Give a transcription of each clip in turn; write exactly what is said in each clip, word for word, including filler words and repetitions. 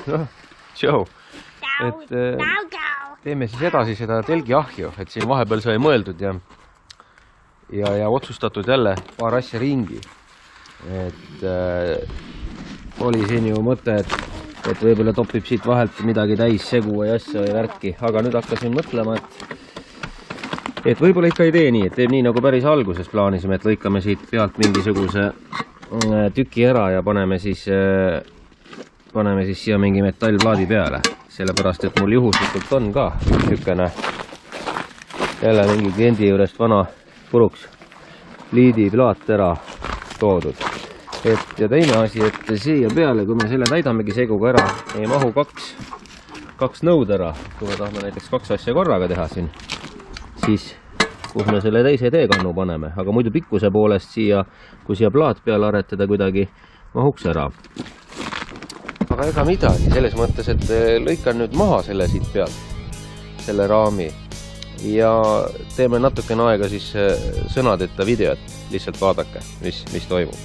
noh, tšau. Et teeme siis edasi seda telgiahju, et siin vahepeal sai mõeldud ja, ja, ja otsustatud jälle paar asja ringi. Et äh, oli siin ju mõte, et, et võib-olla topib siit vahelt midagi täis segu või asja või värki, aga nüüd hakkasin mõtlema, et et võib-olla ikka ei tee nii, et teeb nii nagu päris alguses plaanisime, et lõikame siit pealt mingisuguse tüki ära ja paneme siis, paneme siis siia mingi metallplaadi peale. Sellepärast, et mul juhuslikult on ka niisugune jälle mingi kliendi juurest vana puruks liidiplaat ära toodud. Et, ja teine asi, et siia peale, kui me selle täidamegi seguga ära, ei mahu kaks, kaks nõud ära, kui me tahame näiteks kaks asja korraga teha siin, siis kus me selle teise teekannu paneme, aga muidu pikkuse poolest siia, kui siia plaat peale aretada kuidagi, mahuks ära. Aga ega midagi, selles mõttes, et lõikan nüüd maha selle siit pealt, selle raami ja teeme natukene aega siis sõnadeta videot, lihtsalt vaadake, mis, mis toimub.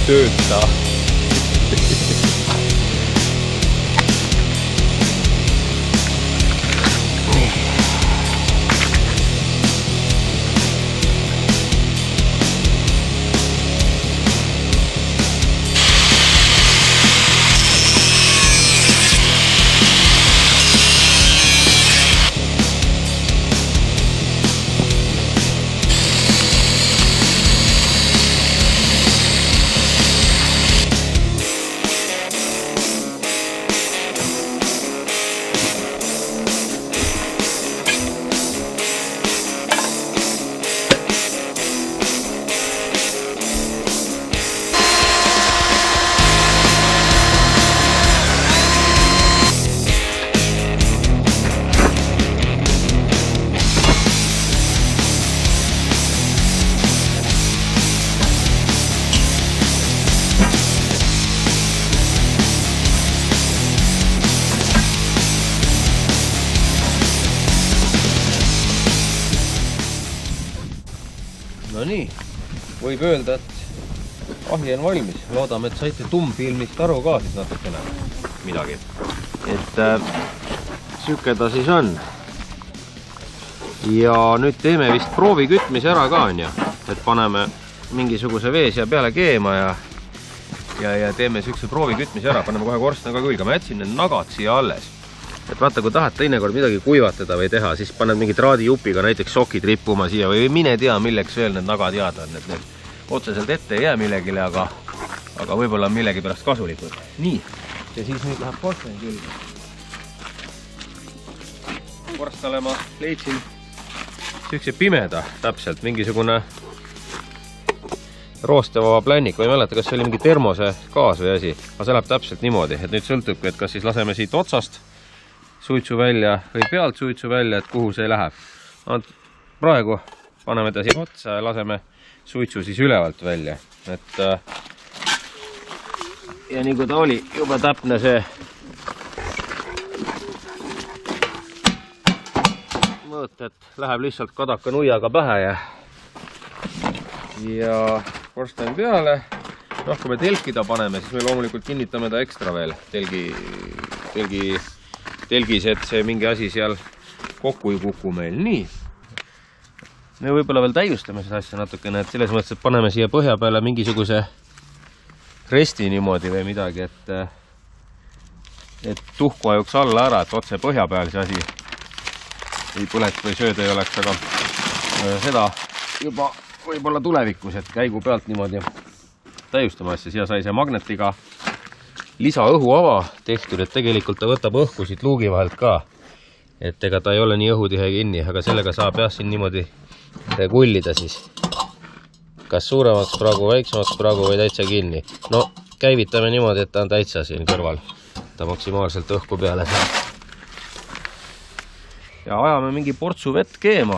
tööta. No nii, võib öelda, et ahi on valmis. Loodame, et saite tummfilmist aru ka siis natukene midagi. Et äh, süke ta siis on. Ja nüüd teeme vist proovi kütmise ära ka, on ju. Et paneme mingisuguse vee siia peale keema ja, ja, ja teeme sükse proovi kütmise ära. Paneme kohe korstna ka külge. Ma jätsin need nagad siia alles. Et vaata, kui tahad teinekord midagi kuivatada või teha, siis paned mingi traadijupiga näiteks sokid rippuma siia või mine tea, milleks veel need nagad jääd on. Et need otseselt ette ei jää millegile, aga, aga võib-olla millegi pärast kasulikud. Nii, ja siis nüüd läheb korsteni külge. Korstale ma leidsin sükse pimeda täpselt, mingisugune roostevaba plännik või ei mäleta, kas see oli mingi termose gaas või asi. Aga see läheb täpselt niimoodi, et nüüd sõltubki, et kas siis laseme siit otsast suitsu välja või pealt suitsu välja, et kuhu see läheb. Praegu paneme ta siia otsa ja laseme suitsu siis ülevalt välja. Et, ja nii kui ta oli juba täpne see mõõt, et läheb lihtsalt kadaka nuiaga pähe ja, ja korsten peale. Noh, kui me telkida paneme, siis me loomulikult kinnitame ta ekstra veel telgi, telgi telgis, et see mingi asi seal kokku ei kuku meil. Nii. Me võib-olla veel täiustame seda asja natukene, et selles mõttes, et paneme siia põhja peale mingisuguse resti niimoodi või midagi, et, et tuhku ajuks alla ära, et otse põhja peal see asi ei põleks või sööd ei oleks, aga seda juba võib-olla tulevikus, et käigu pealt niimoodi täiustame asja. Siia sai see magnetiga lisaõhuava tehtud, et tegelikult ta võtab õhku siit luugi vahelt ka. Et ega ta ei ole nii õhutihe kinni, aga sellega saab jah siin niimoodi regullida siis. Kas suuremaks praegu, väiksemaks praegu või täitsa kinni. No käivitame niimoodi, et ta on täitsa siin kõrval. Ta maksimaalselt õhku peale saab. Ja ajame mingi portsu vett keema.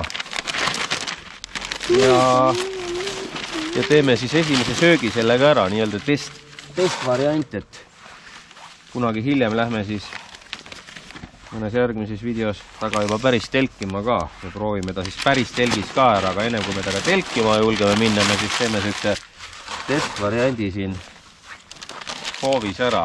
Ja, ja teeme siis esimese söögi sellega ära, nii-öelda test, test variant, et kunagi hiljem lähme siis mõnes järgmises videos taga juba päris telkima ka ja proovime ta siis päris telgis ka ära, aga enne kui me taga telkima julgeme minna, me siis teeme sellise testvariandi siin hoovis ära.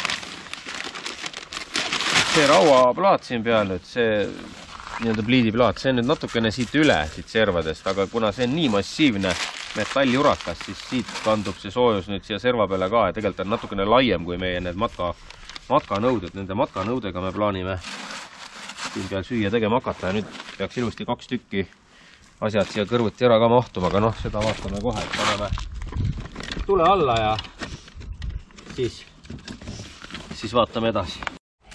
See rauaplaat siin peal nüüd, see nii-öelda pliidiplaat, see on nüüd natukene siit üle, siit servadest, aga kuna see on nii massiivne metallurakas, siis siit kandub see soojus nüüd siia serva peale ka ja tegelikult on natukene laiem kui meie need matka matkanõuded, nende matkanõudega me plaanime siin peal süüa tegema hakata ja nüüd peaks ilusti kaks tükki asjad siia kõrvuti ära ka mahtuma, aga noh, seda vaatame kohe, et paneme tule alla ja siis, siis vaatame edasi.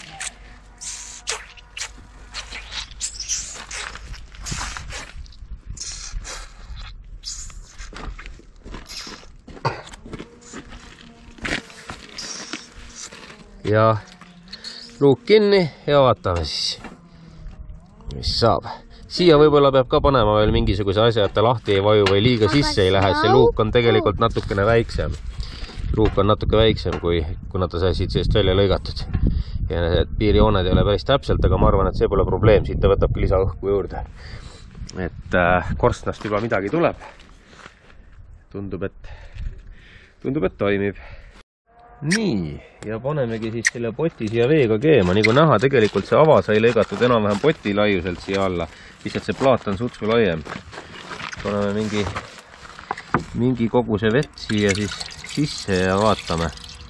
Ja luuk kinni ja vaatame siis, mis saab. Siia võib-olla peab ka panema veel mingisuguse asja, et ta lahti ei vaju või liiga sisse ei lähe. See luuk on tegelikult natukene väiksem. Luuk on natuke väiksem, kui, kuna ta sai siit seest välja lõigatud. Ja need piirjooned ei ole päris täpselt, aga ma arvan, et see pole probleem. Siit ta võtabki lisaõhku juurde. Et äh, korstnast juba midagi tuleb. Tundub, et tundub, et toimib. Nii, ja panemegi siis selle poti siia veega keema. Nagu näha, tegelikult see ava sai lõigatud enam-vähem poti laiuselt siia alla. Lihtsalt see plaat on sutsu laiem. Paneme mingi, mingi koguse vett siia siis sisse ja vaatame.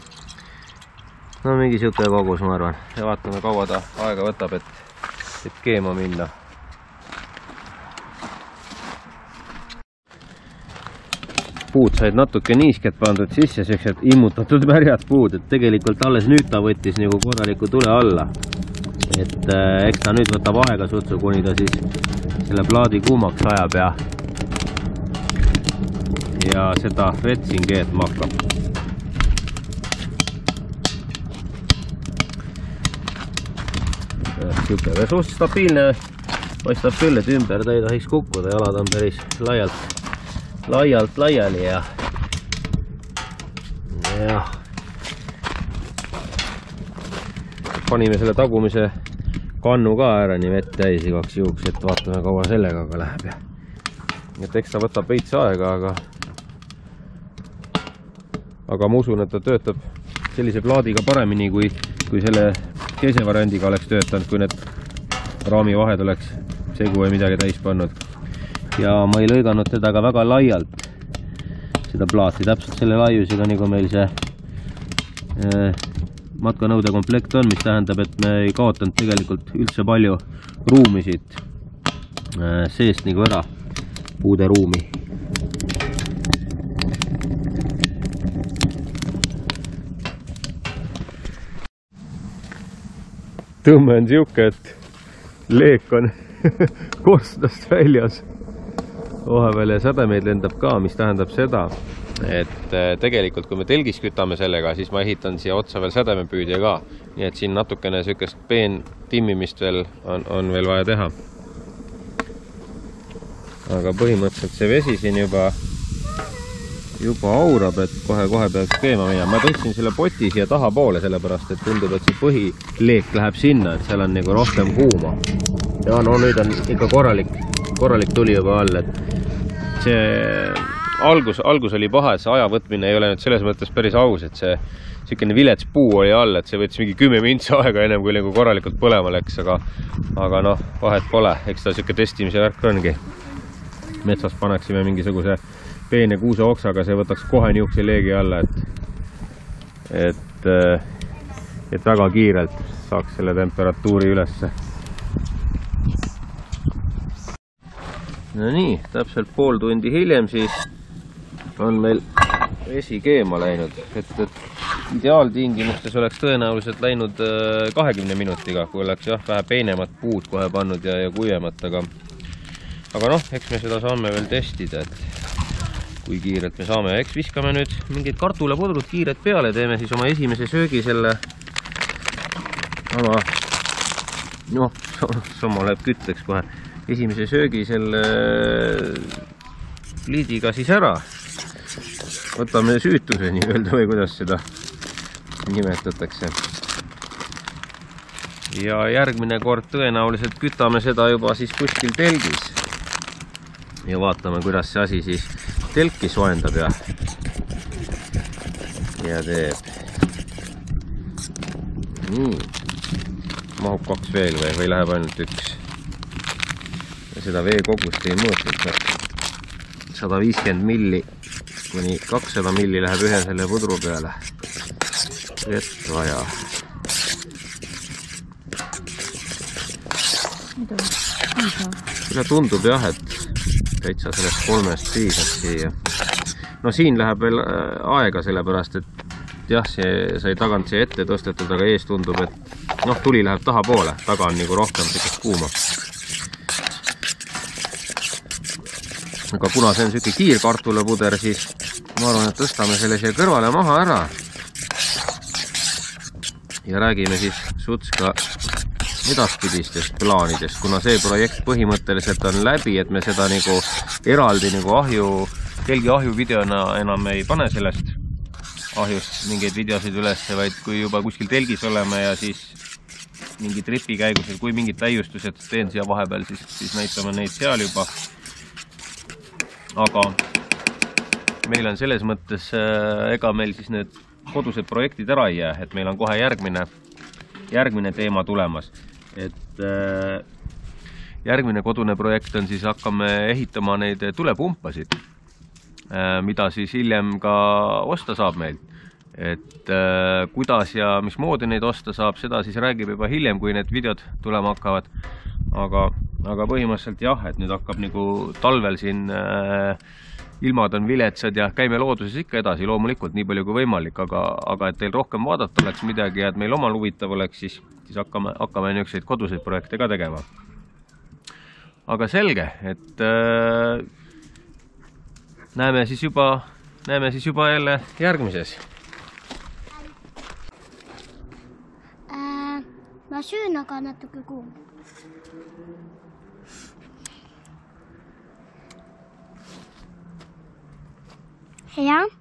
No mingi siuke kogus, ma arvan. Ja vaatame, kaua ta aega võtab, et, et keema minna. Puud said natuke niisket pandud sisse, sellised immutatud märjad puud, et tegelikult alles nüüd ta võttis nagu korraliku tule alla. Et äh, eks ta nüüd võtab aega sutsu, kuni ta siis selle plaadi kuumaks ajab ja, ja seda vett siin keetma hakkab. Siuke suht stabiilne, paistab küll, et ümber ta ei tohiks kukkuda, jalad on päris laialt. laialt laiali ja ja panime selle tagumise kannu ka ära nii vett täis igaks juhuks, et vaatame, kaua sellega ka läheb ja et eks ta võtab veits aega, aga aga ma usun, et ta töötab sellise plaadiga paremini kui, kui selle teise variandiga oleks töötanud, kui need raamivahed oleks segu või midagi täis pannud. Ja ma ei lõiganud teda ka väga laialt, seda plaati, täpselt selle laiusega, nagu meil see eh, matkanõude komplekt on, mis tähendab, et me ei kaotanud tegelikult üldse palju ruumi siit eh, seest nagu ära, puude ruumi. Tõmme on siuke, et leek on korstnast väljas. Vahepeal ja sädemeid lendab ka, mis tähendab seda, et tegelikult kui me telgis kütame sellega, siis ma ehitan siia otsa veel sädemepüüdja ka. Nii et siin natukene sükest peen timmimist veel on, on veel vaja teha. Aga põhimõtteliselt see vesi siin juba, juba aurab, et kohe-kohe peaks keema minema. Ma tõstsin selle poti siia taha poole, sellepärast et tundub, et see põhileek läheb sinna, et seal on nagu rohkem kuuma. Ja no nüüd on ikka korralik, korralik tuli juba all, et see algus, algus oli paha, et see aja võtmine ei ole nüüd selles mõttes päris aus, et see selline vilets puu oli all, et see võttis mingi kümme mintsi aega ennem, kui nagu korralikult põlema läks, aga, aga noh, vahet pole, eks ta selline testimise värk ongi. Metsas paneksime mingisuguse peene kuuse oksaga, see võtaks kohe niukse leegi alla, et, et, et väga kiirelt saaks selle temperatuuri ülesse. No nii, täpselt pool tundi hiljem siis on meil vesi keema läinud, et, et ideaaltingimustes oleks tõenäoliselt läinud kahekümne minutiga, kui oleks jah, vähe peenemat puud kohe pannud ja, ja kuivemat, aga aga noh, eks me seda saame veel testida, et kui kiirelt me saame. Eks viskame nüüd mingid kartulepudrud kiiret peale, teeme siis oma esimese söögi selle oma, noh, sama läheb kütteks kohe. Esimese söögi selle pliidiga siis ära. Võtame süütuse nii öelda või kuidas seda nimetatakse. Ja järgmine kord tõenäoliselt kütame seda juba siis kuskil telgis. Ja vaatame, kuidas see asi siis telki soendab ja, ja teeb. Nii. Mahub kaks veel või, või läheb ainult üks. Seda vee kogust ei mõõtud, sada viiskümmend milli kuni kakssada milli läheb ühe selle pudru peale. Vett vaja. Seda tundub jah, et täitsa sellest kolmest piisab siia. No siin läheb veel aega sellepärast, et jah, see sai tagant siia ette tõstetud, aga ees tundub, et noh, tuli läheb taha poole, taga on nagu rohkem sikest kuuma. Aga kuna see on selline kiirkartulepuder, siis ma arvan, et tõstame selle siia kõrvale maha ära. Ja räägime siis suts ka edaspidistest plaanidest, kuna see projekt põhimõtteliselt on läbi, et me seda nagu eraldi nagu ahju, telgi ahju videona enam ei pane sellest ahjust mingeid videosid üles, vaid kui juba kuskil telgis oleme ja siis mingi tripi käigus, et kui mingid täiustused teen siia vahepeal, siis, siis näitame neid seal juba. Aga meil on selles mõttes, ega meil siis need kodused projektid ära ei jää, et meil on kohe järgmine, järgmine teema tulemas. Et järgmine kodune projekt on siis, hakkame ehitama neid tulepumpasid, mida siis hiljem ka osta saab meilt. Et kuidas ja mismoodi neid osta saab, seda siis räägib juba hiljem, kui need videod tulema hakkavad. Aga, aga põhimõtteliselt jah, et nüüd hakkab nagu talvel siin ilmad on viletsad ja käime looduses ikka edasi, loomulikult nii palju kui võimalik, aga, aga et teil rohkem vaadata oleks midagi ja et meil omal huvitav oleks, siis, siis hakkame, hakkame niisuguseid koduseid projekte ka tegema. Aga selge, et äh, näeme siis juba, näeme siis juba jälle järgmises. Äh, ma söön aga natuke kuum. Hea.